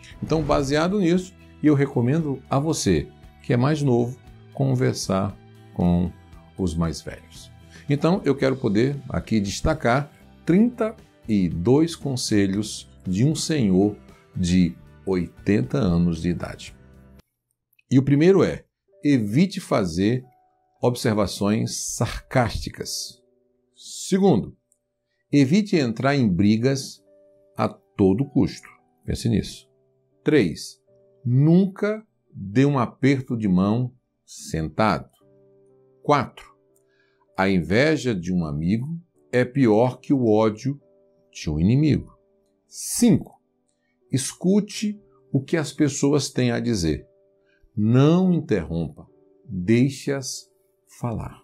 Então, baseado nisso, eu recomendo a você, que é mais novo, conversar com os mais velhos. Então, eu quero poder aqui destacar 32 conselhos de um senhor de 80 anos de idade. E o primeiro é: evite fazer observações sarcásticas. Segundo, evite entrar em brigas a todo custo. Pense nisso. 3. Nunca dê um aperto de mão sentado. 4. A inveja de um amigo é pior que o ódio de um inimigo. 5. Escute o que as pessoas têm a dizer. Não interrompa, deixe-as falar.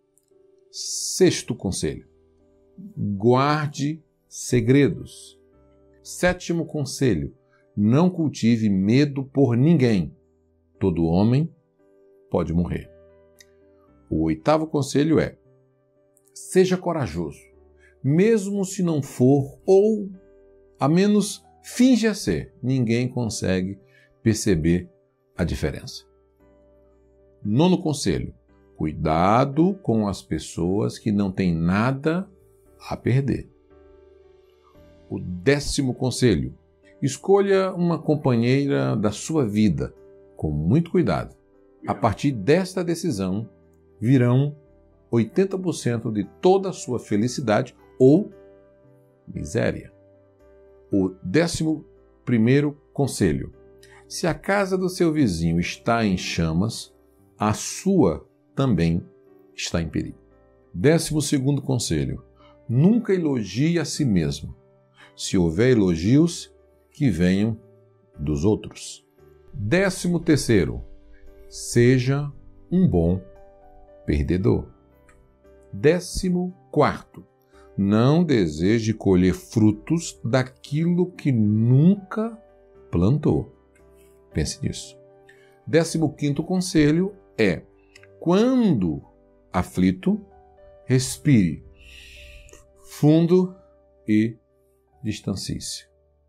6º conselho: guarde segredos. 7º conselho: não cultive medo por ninguém. Todo homem pode morrer. O 8º conselho é: seja corajoso, mesmo se não for, ou a menos finja ser. Ninguém consegue perceber a diferença. 9º conselho: cuidado com as pessoas que não têm nada a perder. O 10º conselho: escolha uma companheira da sua vida com muito cuidado. A partir desta decisão, virão 80% de toda a sua felicidade ou miséria. O 11º conselho: se a casa do seu vizinho está em chamas, a sua também está em perigo. 12º conselho: nunca elogie a si mesmo. Se houver elogios, que venham dos outros. 13º: seja um bom perdedor. 14º: não deseje colher frutos daquilo que nunca plantou. Pense nisso. 15º conselho é: quando aflito, respire fundo e distancie-se.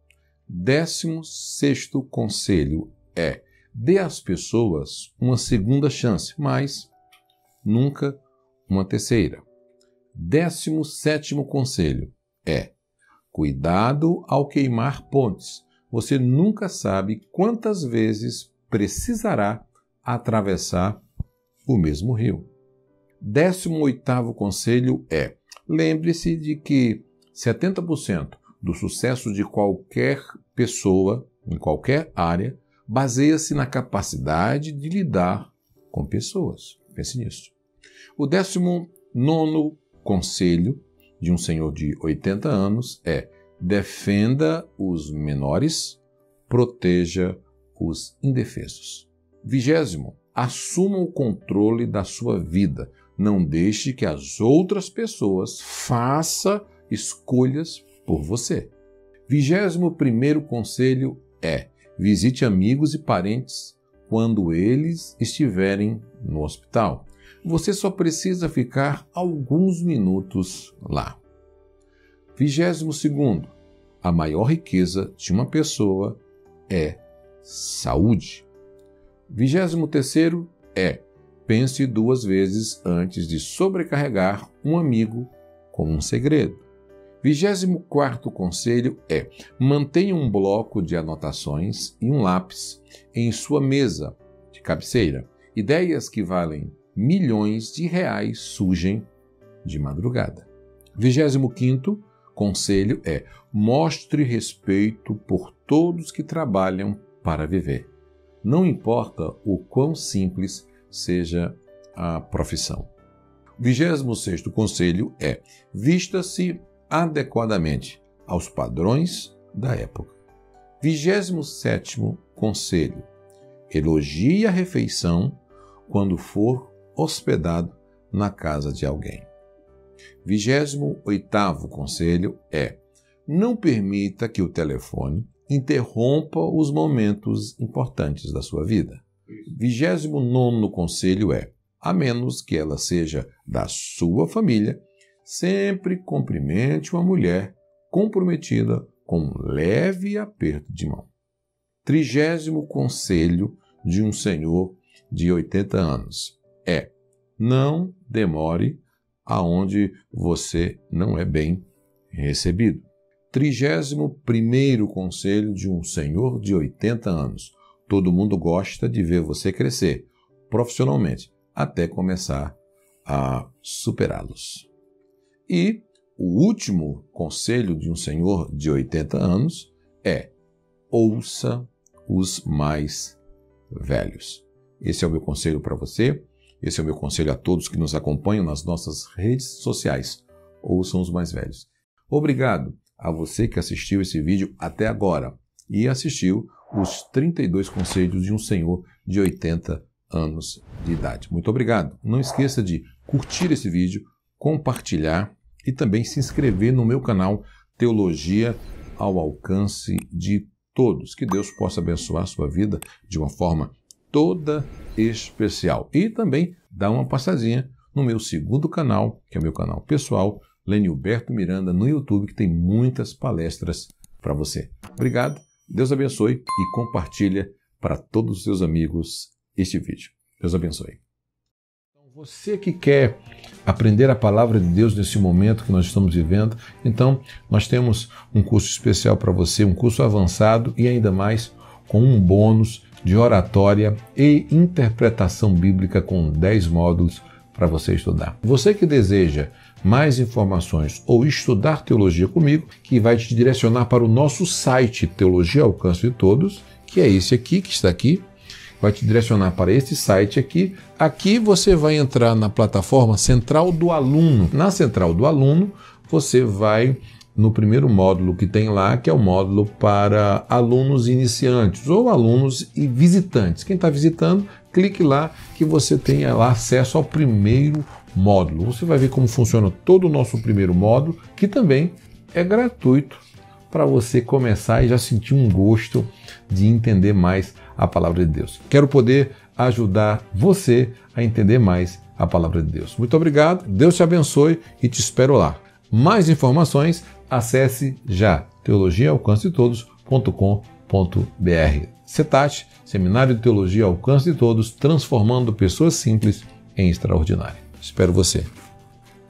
16º conselho é: dê às pessoas uma segunda chance, mas nunca uma terceira. 17º conselho é: cuidado ao queimar pontes. Você nunca sabe quantas vezes precisará atravessar o mesmo rio. 18º conselho é: lembre-se de que 70% do sucesso de qualquer pessoa, em qualquer área, baseia-se na capacidade de lidar com pessoas. Pense nisso. O 19º conselho de um senhor de 80 anos é: defenda os menores, proteja os indefesos. 20º, assuma o controle da sua vida. Não deixe que as outras pessoas façam escolhas por você. 21º conselho é: visite amigos e parentes quando eles estiverem no hospital. Você só precisa ficar alguns minutos lá. 22º, a maior riqueza de uma pessoa é saúde. 23º é: pense 2 vezes antes de sobrecarregar um amigo com um segredo. 24º conselho é: mantenha um bloco de anotações e um lápis em sua mesa de cabeceira. Ideias que valem milhões de reais surgem de madrugada. 25º conselho é: mostre respeito por todos que trabalham para viver. Não importa o quão simples seja a profissão. 26º conselho é: vista-se adequadamente aos padrões da época. 27º conselho: elogie a refeição quando for hospedado na casa de alguém. 28º conselho é: não permita que o telefone interrompa os momentos importantes da sua vida. 29º conselho é: a menos que ela seja da sua família, sempre cumprimente uma mulher comprometida com um leve aperto de mão. 30º conselho de um senhor de 80 anos é: não demore aonde você não é bem recebido. 31º conselho de um senhor de 80 anos: todo mundo gosta de ver você crescer profissionalmente, até começar a superá-los. E o último conselho de um senhor de 80 anos é: ouça os mais velhos. Esse é o meu conselho para você, esse é o meu conselho a todos que nos acompanham nas nossas redes sociais. Ouçam os mais velhos. Obrigado a você que assistiu esse vídeo até agora e assistiu os 32 conselhos de um senhor de 80 anos de idade. Muito obrigado. Não esqueça de curtir esse vídeo, compartilhar e também se inscrever no meu canal Teologia ao Alcance de Todos. Que Deus possa abençoar a sua vida de uma forma toda especial. E também dá uma passadinha no meu segundo canal, que é o meu canal pessoal, Lenilberto Miranda, no YouTube, que tem muitas palestras para você. Obrigado, Deus abençoe e compartilha para todos os seus amigos este vídeo. Deus abençoe. Você que quer aprender a palavra de Deus nesse momento que nós estamos vivendo, então nós temos um curso especial para você, um curso avançado e ainda mais com um bônus de oratória e interpretação bíblica com 10 módulos para você estudar. Você que deseja mais informações ou estudar teologia comigo, que vai te direcionar para o nosso site Teologia ao Alcance de Todos, que é esse aqui, que está aqui, vai te direcionar para esse site aqui. Aqui você vai entrar na plataforma Central do Aluno. Na Central do Aluno, você vai no primeiro módulo que tem lá, que é o módulo para alunos iniciantes ou alunos e visitantes. Quem está visitando, clique lá que você tenha lá acesso ao primeiro módulo. Você vai ver como funciona todo o nosso primeiro módulo, que também é gratuito para você começar e já sentir um gosto de entender mais a palavra de Deus. Quero poder ajudar você a entender mais a palavra de Deus. Muito obrigado, Deus te abençoe e te espero lá. Mais informações, acesse já teologiaalcancetodos.com.br. CETAT, Seminário de Teologia ao Alcance de Todos, transformando pessoas simples em extraordinárias. Espero você.